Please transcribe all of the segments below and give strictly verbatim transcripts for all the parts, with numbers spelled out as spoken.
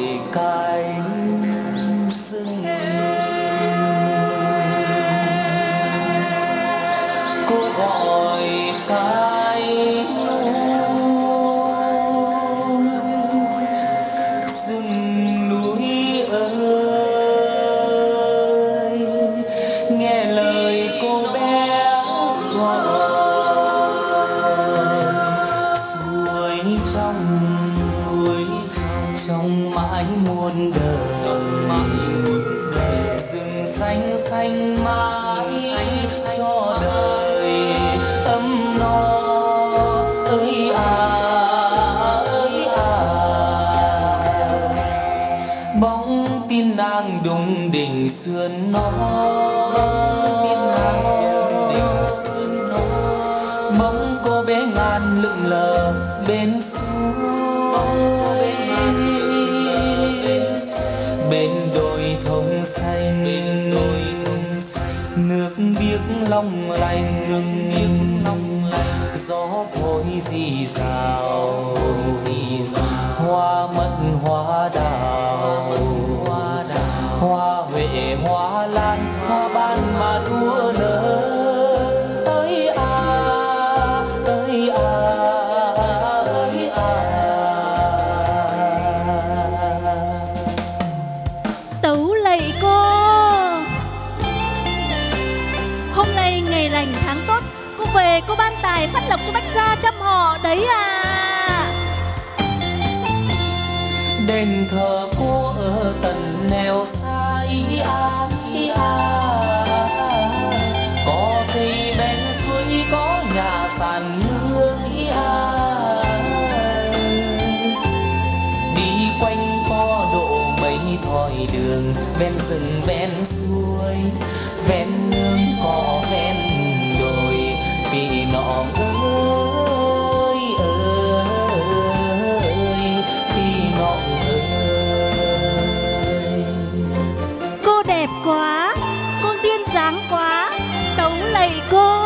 cái rừng, cô gọi cái rừng núi ơi, nghe lời cô bé gọi. Suối trong suối trong mãi muôn đời, trong mãi muôn đời, rừng xanh xanh mãi cho đời ấm no. Ơi à ơi à, bóng tin nàng đùng đỉnh sườn nó, tin nàng đùng đỉnh sườn nó, bóng cô bé ngàn lững lờ bên suối, bên đồi thông xanh, bên đồi thông xanh, nước biếc long lanh, nước biếc long lanh, gió thổi rì rào, rì rào, hoa mận hoa đào, hoa huệ hoa lan, hoa ban mà đua nở. Ơi à ơi à ơi à. Tấu lạy cô. Hôm nay ngày lành tháng tốt, cô về cô ban tài phát lộc cho bách gia trăm họ đấy à. Đền thờ cô ở tận nẻo xa ý a ý a, có cây bên suối, có nhà sàn nương ý a. Đi quanh co độ mấy thỏi đường, ven rừng ven suối, ven nương cỏ ven đồi, vì nọ ơi ơi vì nọ ơi. Cô đẹp quá, cô duyên dáng quá, tấu lạy cô.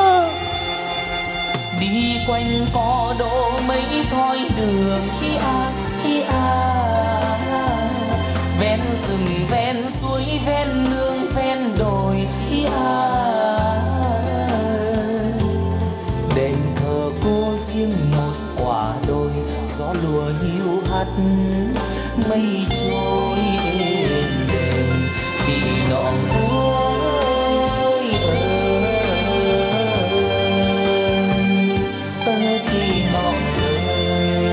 Đi quanh co độ mấy thoi đường hi a hi a, ven rừng ven suối, ven nương ven đồi hi a. Đền thờ cô riêng một quả đồi, gió lùa hiu hắt mây trôi êm đềm, vì nọ ơi ơi ơi vì nọ ơi.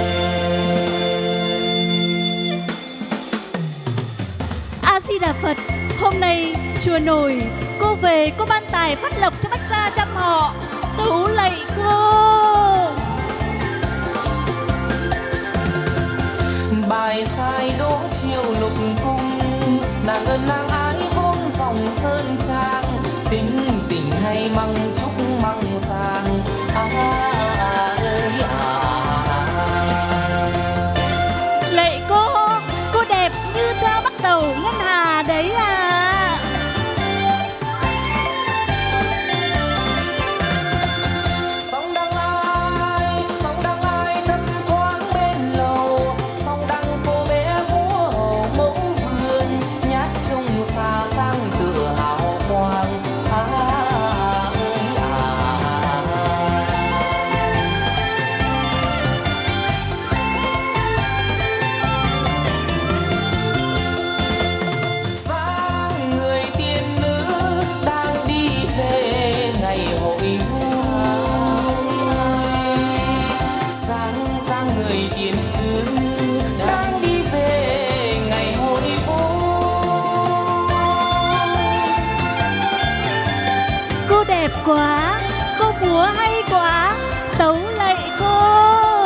A Di Đà Phật. Hôm nay chùa nổi, cô về cô ban tài phát lộc cho bách gia trăm họ, tấu lạy cô. Bài sai đỗ chiều lục cung, nàng ơn nàng ái vốn dòng sơn trang, tính tình hay măng trúc măng sang. À, à, ơi à. Lạy cô, cô đẹp như thơ bắt đầu ngân hà đấy à. Sóng đăng ai, sóng đăng ai thấp thoáng bên lầu, sóng đăng cô bé múa hầu mẫu vườn, nhát trông xa sang tựa hào quang. À, ơi à. Sáng người tiên nữ đang đi về ngày hội vui, sáng sáng người tiên nữ đang đi về ngày hội vui. Cô đẹp quá, cô múa hay quá, tấu lạy cô.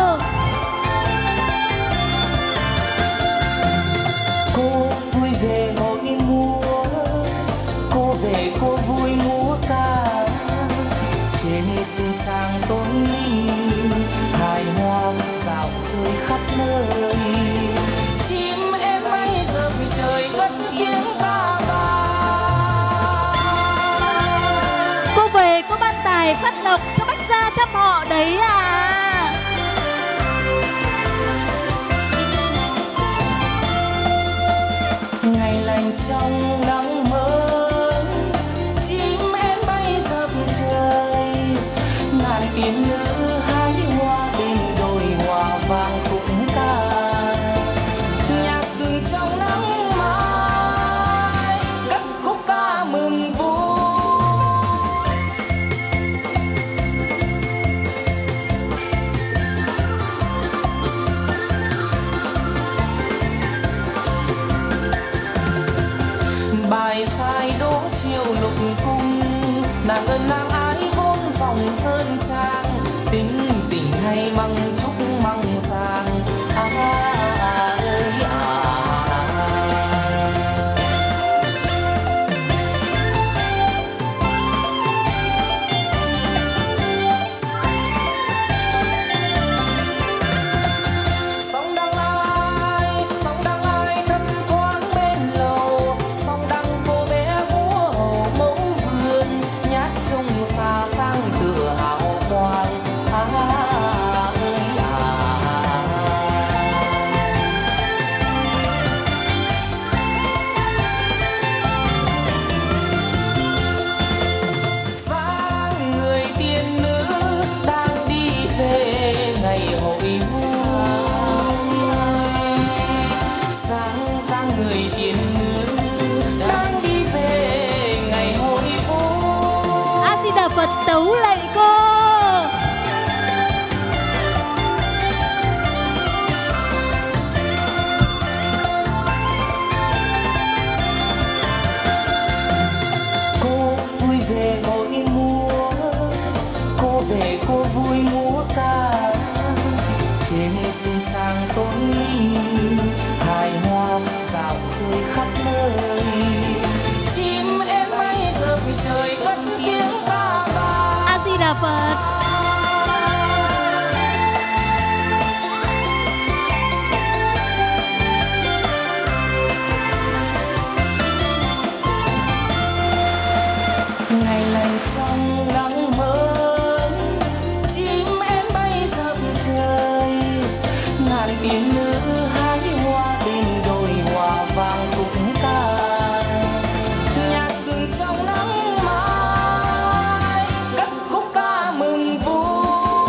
Cô vui về hội múa, cô về cô vui múa ca, trên sân sang tôn linh, hài hoa dạo chơi khắp nơi. Chim em bay dập trời cất tiếng ca vang. Cô về cô ban tài phát lộc cho bách gia trăm họ đấy à. rừng trong nắng mới, chim én bay dập trời, ngàn tiên nữ hái hoa bên đồi hoa vàng khúc ca. Nhạc rừng trong nắng mai cất khúc ca mừng vui. Bài sai đỗ chiều lục cung, nàng ơn nàng ái vốn dòng sơn trang, tính tình hay măng trúc măng sang. À, à, ơi à. Sóng đang ai, sóng đang ai thấp thoáng bên lầu, sóng đang cô bé múa hầu mẫu vườn, nhát trông xa sang tựa hào quang. À, ơi à. Sáng người tiên nữ đang đi về ngày hội vui. Sáng sáng người tiên nữ đang đi về ngày hội vui. A Di Đà Phật tấu lạy cô. Cô vui về hội múa, cô về cô vui múa ca, trên sân sang tôn linh hài hoa dạo chơi khắp nơi. Chim én bay dập trời cất tiếng ca vang. A Di Đà Phật. Ngày lành trong nắng mới, chim én bay dập trời, ngàn tiên nữ hái hoa bên đồi hoa vàng khúc ca. Nhạc rừng trong nắng mai cất khúc ca mừng vui.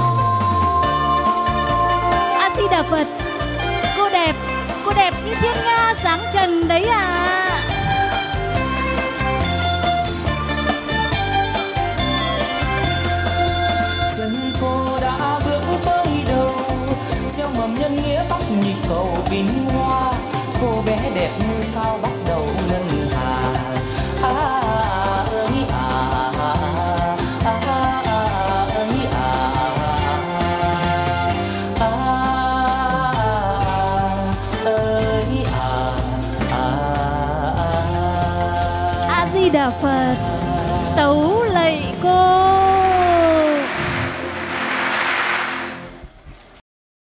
A Di Đà Phật. Cô đẹp, cô đẹp như thiên nga sáng trần đấy à. Chân cô đã bước tới đâu, gieo mầm nhân nghĩa bắt nhịp cầu vinh hoa. Cô bé đẹp như sao bắt đầu ngân hà. À, ơi à, à, à, ơi à, à, ơi à, à. A Di Đà Phật tấu lạy cô.